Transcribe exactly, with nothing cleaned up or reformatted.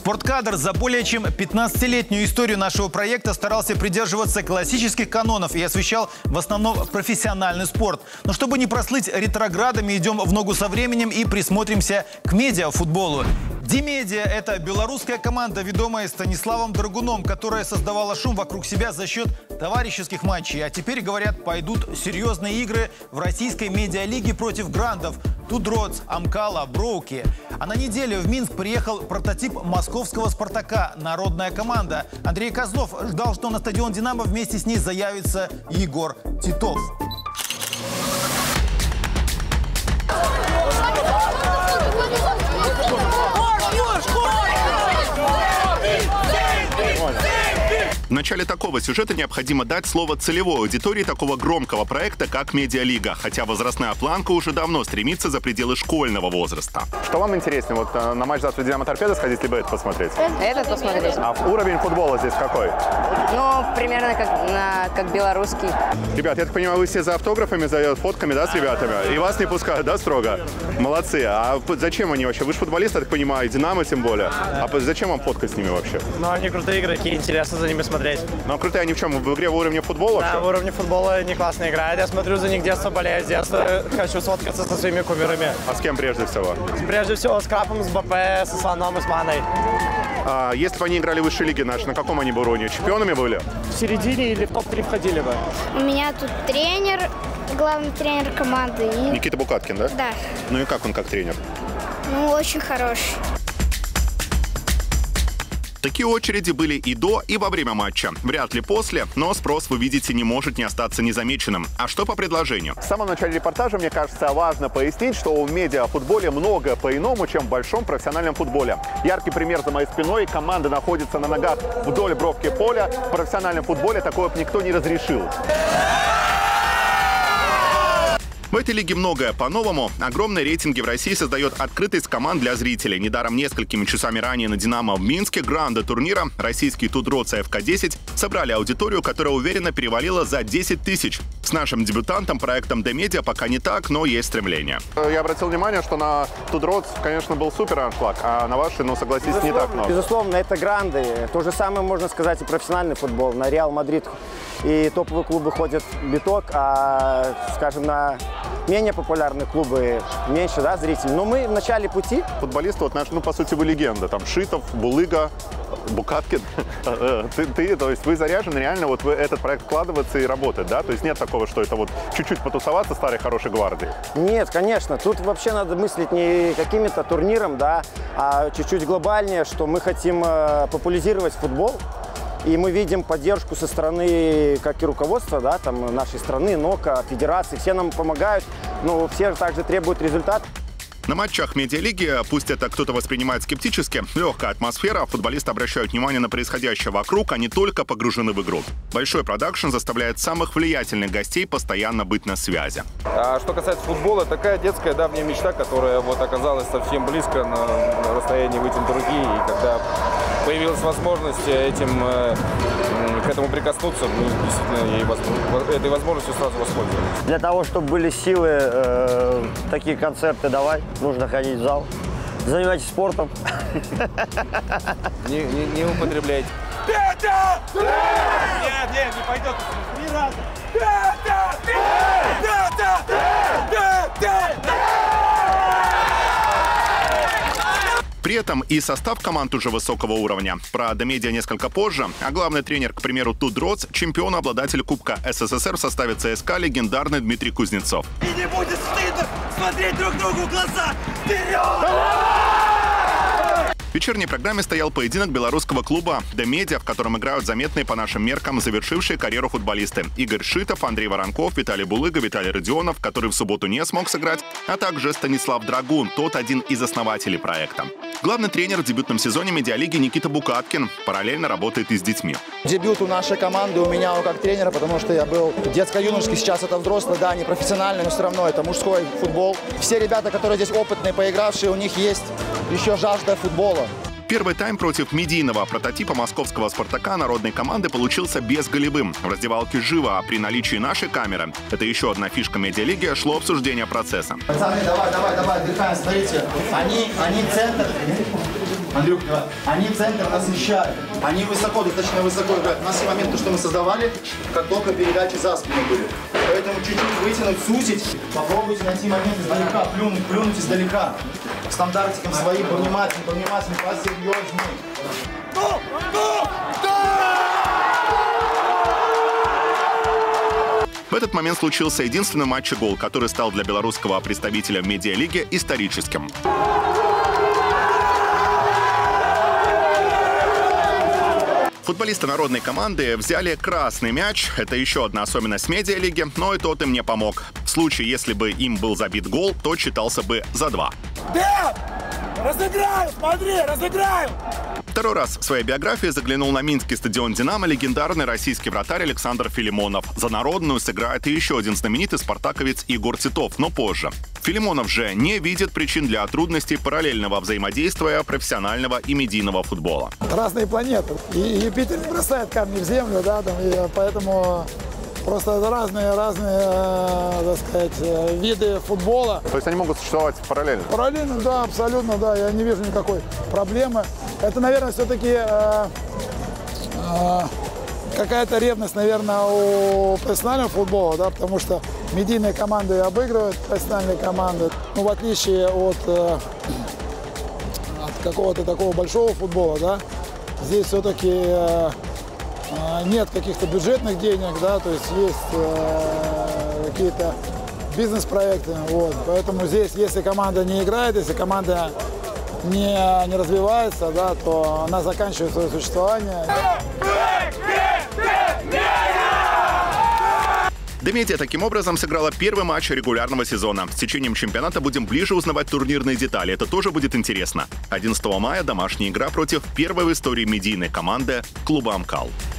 Спорткадр за более чем пятнадцатилетнюю историю нашего проекта старался придерживаться классических канонов и освещал в основном профессиональный спорт. Но чтобы не прослыть ретроградами, идем в ногу со временем и присмотримся к медиафутболу. Димедиа – это белорусская команда, ведомая Станиславом Драгуном, которая создавала шум вокруг себя за счет товарищеских матчей. А теперь, говорят, пойдут серьезные игры в российской медиалиге против грандов Тудроц, Амкала, Броуки. А на неделю в Минск приехал прототип московского «Спартака» – народная команда. Андрей Козлов ждал, что на стадион «Динамо» вместе с ней заявится Егор Титов. В начале такого сюжета необходимо дать слово целевой аудитории такого громкого проекта, как «Медиалига», хотя возрастная планка уже давно стремится за пределы школьного возраста. Что вам интереснее, вот на матч завтра «Динамо Торпедо» сходить, либо это посмотреть? Этот посмотреть. А уровень футбола здесь какой? Ну, примерно как, на, как белорусский. Ребят, я так понимаю, вы все за автографами, за фотками, да, с ребятами? И вас не пускают, да, строго? Молодцы. А зачем они вообще? Вы же футболисты, я так понимаю, «Динамо» тем более. А зачем вам фоткать с ними вообще? Ну, они крутые игроки, интересно за ними смотреть. Ну, крутые они в чем? В игре в уровне футбола? Да, в уровне футбола они классно играют. Я смотрю за них с детства, болею с детства. Хочу сфоткаться со своими кумирами. А с кем прежде всего? Прежде всего с Крапом, с БП, со Слоном и с Маной. А если бы они играли в высшей лиге нашей, на каком они бы уровне? Чемпионами были? В середине или в топ три входили бы? У меня тут тренер, главный тренер команды. И... Никита Букаткин, да? Да. Ну и как он как тренер? Ну, очень хороший. Такие очереди были и до, и во время матча. Вряд ли после, но спрос, вы видите, не может не остаться незамеченным. А что по предложению? В самом начале репортажа, мне кажется, важно пояснить, что в медиафутболе много по-иному, чем в большом профессиональном футболе. Яркий пример за моей спиной. Команда находится на ногах вдоль бровки поля. В профессиональном футболе такое никто не разрешил. В этой лиге многое по-новому. Огромные рейтинги в России создает открытость команд для зрителей. Недаром несколькими часами ранее на «Динамо» в Минске гранды турнира российские Тудроц и эф ка десять собрали аудиторию, которая уверенно перевалила за десять тысяч. С нашим дебютантом, проектом «Димедиа», пока не так, но есть стремление. Я обратил внимание, что на Тудроц, конечно, был супер аншлаг, а на ваши, ну, согласитесь, безусловно, не так много. Безусловно, это гранды. То же самое можно сказать и профессиональный футбол. На Реал Мадрид и топовые клубы ходят биток, а, скажем, на менее популярные клубы меньше, да, зрителей. Но мы в начале пути. Футболисты, вот наш, ну, по сути, вы легенда. Там Шитов, Булыга, Букаткин. ты, ты, то есть вы заряжены реально, вот в этот проект вкладываться и работать, да? То есть нет такого, что это вот чуть-чуть потусоваться старой хорошей гвардии? Нет, конечно. Тут вообще надо мыслить не каким-то турниром, да, а чуть-чуть глобальнее, что мы хотим э, популяризировать футбол. И мы видим поддержку со стороны, как и руководства, да, там, нашей страны, НОКа, федерации. Все нам помогают, но все также требуют результат. На матчах медиалиги, пусть это кто-то воспринимает скептически, легкая атмосфера, футболисты обращают внимание на происходящее вокруг, а не только погружены в игру. Большой продакшн заставляет самых влиятельных гостей постоянно быть на связи. А что касается футбола, такая детская давняя мечта, которая вот оказалась совсем близко на расстоянии вытянутой руки, и когда появилась возможность этим, к этому прикоснуться, мы действительно ей возможно, этой возможностью сразу воспользовались. Для того, чтобы были силы э, такие концепты давать, нужно ходить в зал. Занимайтесь спортом. Не, не, не употребляйте. Петя! Нет, нет, не пойдет. Ни разу. Петя! Петя! Петя! При этом и состав команд уже высокого уровня. Про «Димедиа» несколько позже. А главный тренер, к примеру, Тудроц, чемпион, обладатель Кубка эс эс эс эр в составе ЦСКА, легендарный Дмитрий Кузнецов. И не будет стыдно смотреть друг другу в глаза! Вперед! В вечерней программе стоял поединок белорусского клуба «Димедиа», в котором играют заметные по нашим меркам завершившие карьеру футболисты. Игорь Шитов, Андрей Воронков, Виталий Булыга, Виталий Родионов, который в субботу не смог сыграть, а также Станислав Драгун, тот один из основателей проекта. Главный тренер в дебютном сезоне медиалиги Никита Букаткин параллельно работает и с детьми. Дебют у нашей команды, у меня как тренера, потому что я был детско-юношеский, сейчас это взрослый, да, не профессиональный, но все равно это мужской футбол. Все ребята, которые здесь опытные, поигравшие, у них есть еще жажда футбола. Первый тайм против медийного прототипа московского «Спартака» народной команды получился безголевым. В раздевалке живо, а при наличии нашей камеры, это еще одна фишка медиалиги, шло обсуждение процесса. Пацаны, давай, давай, давай, отдыхаем, смотрите. Они, они центр. Андрюх, они центр насыщают. Они высоко, достаточно высоко играют. У нас все моменты, что мы создавали, как только передачи за спину были. Поэтому чуть-чуть вытянуть, сузить. Попробуйте найти момент издалека, плюнуть, плюнуть издалека. Стандартиком своим, повнимательнее, повнимательнее, посерьезнее. В этот момент случился единственный матч и гол, который стал для белорусского представителя в медиалиге историческим. Футболисты народной команды взяли красный мяч. Это еще одна особенность медиалиги, но и тот им не помог. В случае, если бы им был забит гол, то считался бы за два. Да! Разыграю, смотри, разыграю! Второй раз в своей биографии заглянул на минский стадион «Динамо» легендарный российский вратарь Александр Филимонов. За народную сыграет и еще один знаменитый спартаковец Игорь Титов, но позже. Филимонов же не видит причин для трудностей параллельного взаимодействия профессионального и медийного футбола. Разные планеты. И Юпитер не бросает камни в землю, да, там, и поэтому просто это разные, разные, так сказать, виды футбола. То есть они могут существовать параллельно? Параллельно, да, абсолютно, да. Я не вижу никакой проблемы. Это, наверное, все-таки э, э, какая-то ревность, наверное, у профессионального футбола, да, потому что медийные команды обыгрывают профессиональные команды. Ну, в отличие от, э, от какого-то такого большого футбола, да, здесь все-таки э, нет каких-то бюджетных денег, да, то есть есть э, какие-то бизнес-проекты, вот. Поэтому здесь, если команда не играет, если команда не, не развивается, да, то она заканчивает свое существование. Демедиа таким образом сыграла первый матч регулярного сезона. С течением чемпионата будем ближе узнавать турнирные детали. Это тоже будет интересно. одиннадцатого мая домашняя игра против первой в истории медийной команды клуба «Амкал».